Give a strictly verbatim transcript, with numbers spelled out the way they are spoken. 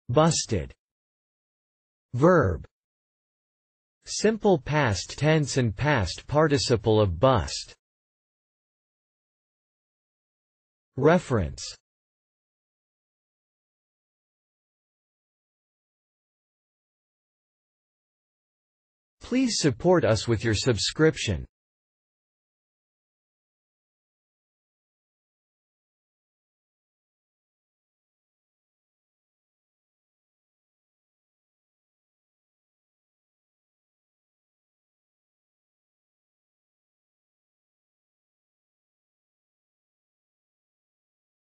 busted. Verb. Simple past tense and past participle of bust. Reference. Please support us with your subscription.